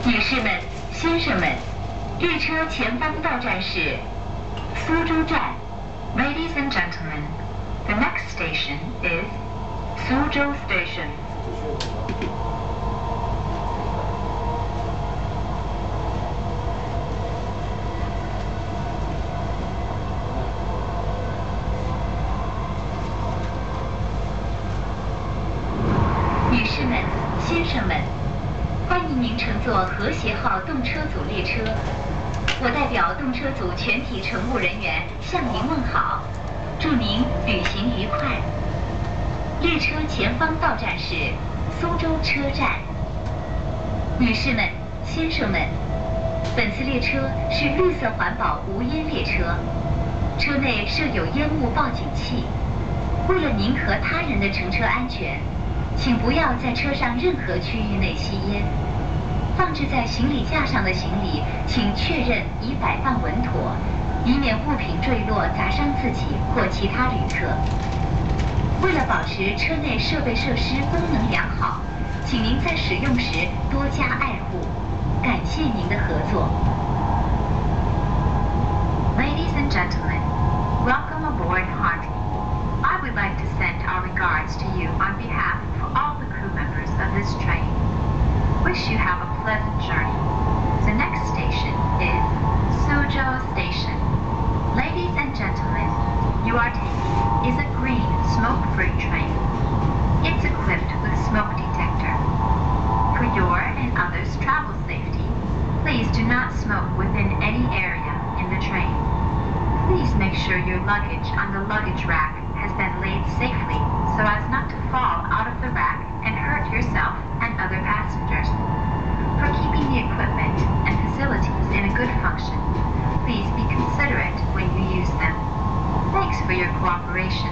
女士们、先生们，列车前方到站是苏州站。Ladies and gentlemen, the next station is Suzhou Station. 女士们、先生们，欢迎您乘坐和谐号动车组列车。我代表动车组全体乘务人员向您问好，祝您旅行愉快。列车前方到站是苏州车站。女士们、先生们，本次列车是绿色环保无烟列车，车内设有烟雾报警器。为了您和他人的乘车安全，请不要在车上任何区域内吸烟。放置在行李架上的行李，请确认已摆放稳妥，以免物品坠落砸伤自己或其他旅客。为了保持车内设备设施功能良好，请您在使用时多加爱护。感谢您的合作。Ladies and gentlemen, welcome aboard Hartley. I would like to send our regards to you on behalf of all the crew members of this train. Wish you have a pleasant journey. The next station is Suzhou Station. Ladies and gentlemen, you are taking is a green smoke-free train. It's equipped with smoke detector. For your and others' travel safety, please do not smoke within any area in the train. Please make sure your luggage on the luggage rack has been laid safely so as not to fall out of the rack and hurt yourself and other passengers. For keeping the equipment and facilities in a good function, please be considerate when you use them. Thanks for your cooperation.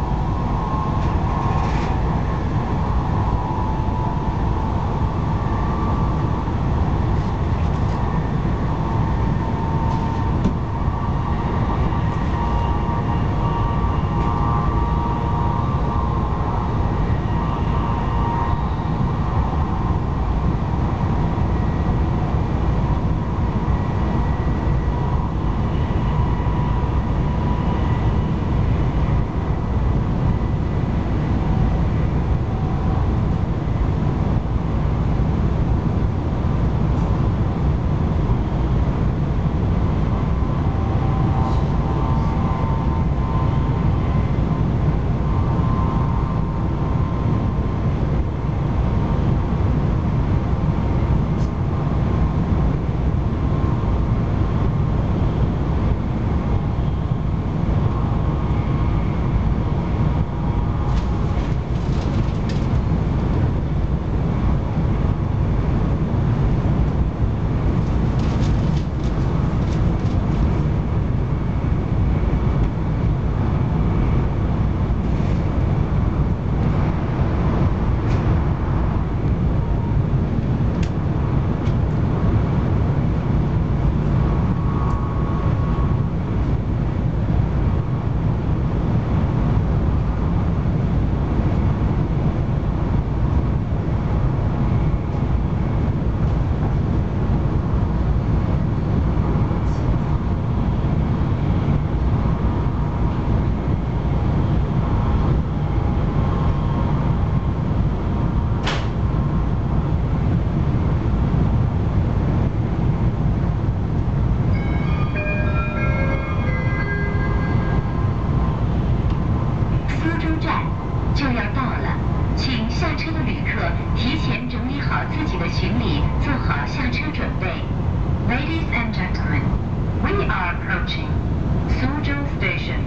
Ladies and gentlemen, we are approaching Suzhou Station.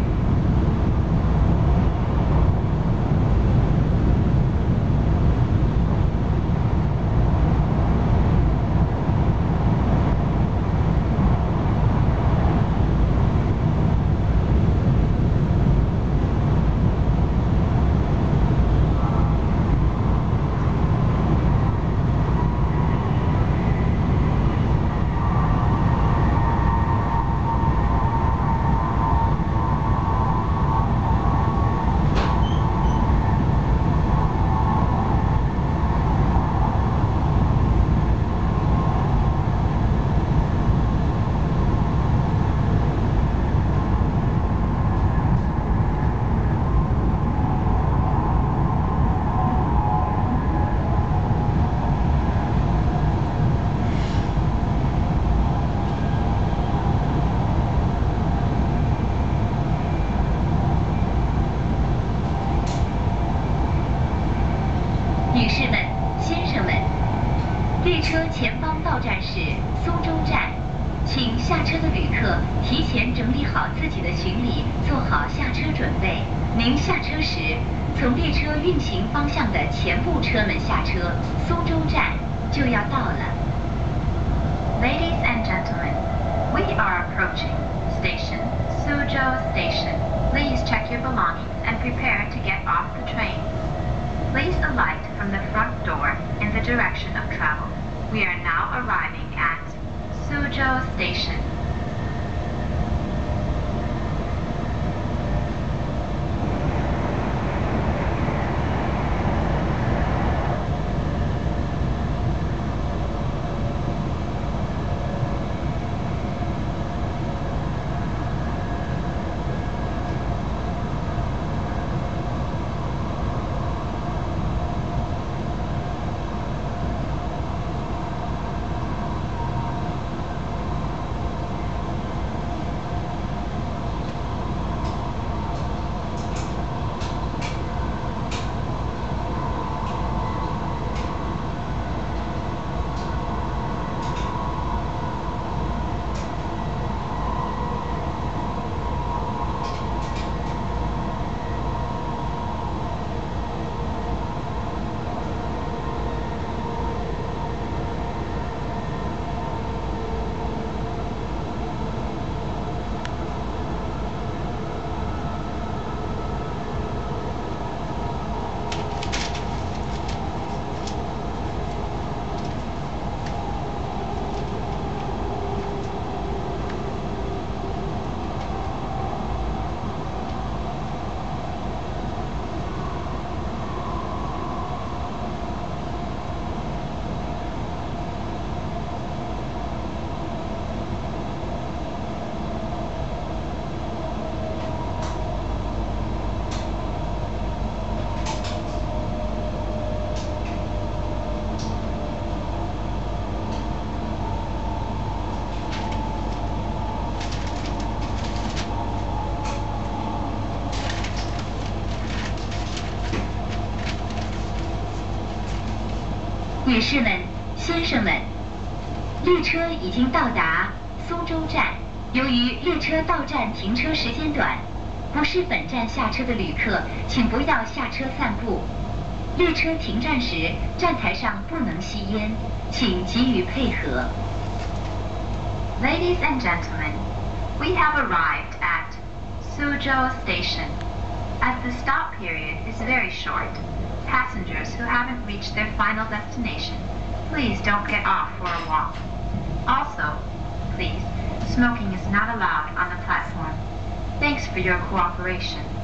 女士们、先生们，列车前方到站是苏州站，请下车的旅客提前整理好自己的行李，做好下车准备。您下车时，从列车运行方向的前部车门下车，苏州站就要到了。Ladies and gentlemen, we are approaching station Suzhou Station. Please check your belongings and prepare to get off the train. Please alight from the front door in the direction of travel. We are now arriving at Suzhou Station. 女士们、先生们，列车已经到达苏州站。由于列车到站停车时间短，不是本站下车的旅客，请不要下车散步。列车停站时，站台上不能吸烟，请给予配合。Ladies and gentlemen, we have arrived at Suzhou Station. As the stop period is very short, passengers who haven't reached their final destination, please don't get off for a walk. Also, please, smoking is not allowed on the platform. Thanks for your cooperation.